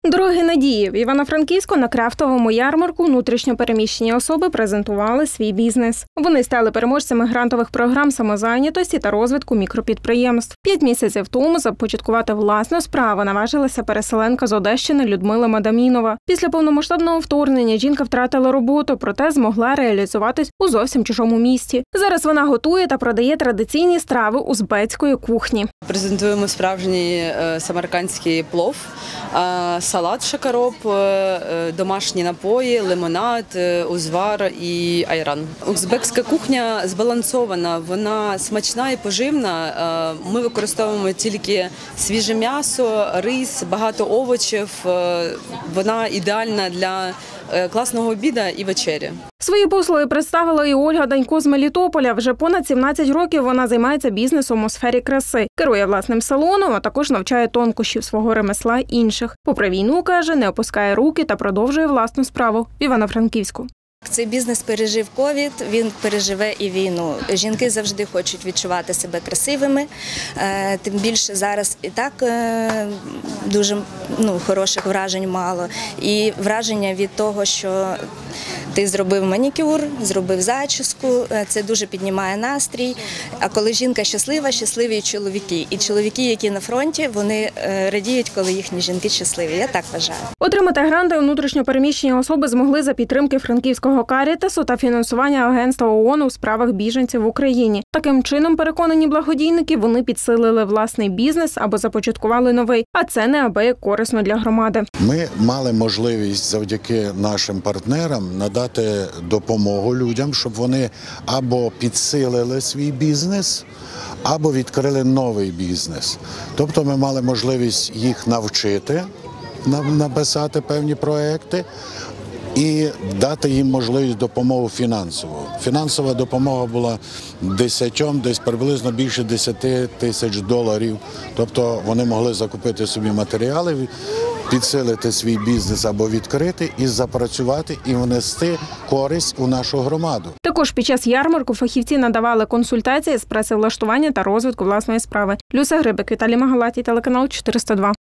Дороги надії. В Івано-Франківську на крафтовому ярмарку внутрішньо переміщені особи презентували свій бізнес. Вони стали переможцями грантових програм самозайнятості та розвитку мікропідприємств. 5 місяців тому започаткувати власну справу наважилася переселенка з Одещини Людмила Мадамінова. Після повномасштабного вторгнення жінка втратила роботу, проте змогла реалізуватись у зовсім чужому місті. Зараз вона готує та продає традиційні страви узбецької кухні. Презентуємо справжній самаркандський плов, салат шакароб, домашні напої, лимонад, узвар і айран. Узбекська кухня збалансована, вона смачна і поживна. Ми використовуємо тільки свіже м'ясо, рис, багато овочів. Вона ідеальна для класного обіду і вечері. Свої послуги представила і Ольга Данько з Мелітополя. Вже понад 17 років вона займається бізнесом у сфері краси. Керує власним салоном, а також навчає тонкощів свого ремесла інших. Попри війну, каже, не опускає руки та продовжує власну справу в Івано-Франківську. Цей бізнес пережив ковід, він переживе і війну. Жінки завжди хочуть відчувати себе красивими, тим більше зараз і так дуже хороших вражень мало. І враження від того, що ти зробив манікюр, зробив зачіску, це дуже піднімає настрій. А коли жінка щаслива, щасливі і чоловіки. І чоловіки, які на фронті, вони радіють, коли їхні жінки щасливі. Я так вважаю. Отримати гранти внутрішньо переміщені особи змогли за підтримки Франківського Карітасу та фінансування Агентства ООН у справах біженців в Україні. Таким чином, переконані благодійники, вони підсилили власний бізнес або започаткували новий. А це неабияк корисно для громади. Ми мали можливість завдяки нашим партнерам надати допомогу людям, щоб вони або підсилили свій бізнес, або відкрили новий бізнес. Тобто ми мали можливість їх навчити, написати певні проекти і дати їм можливість допомоги фінансову. Фінансова допомога була десь приблизно більше 10 тисяч доларів. Тобто вони могли закупити собі матеріали, підсилити свій бізнес або відкрити і запрацювати, і внести користь у нашу громаду. Також під час ярмарку фахівці надавали консультації з працевлаштування та розвитку власної справи. Люся Грибик, Віталій Магалатій, телеканал 402.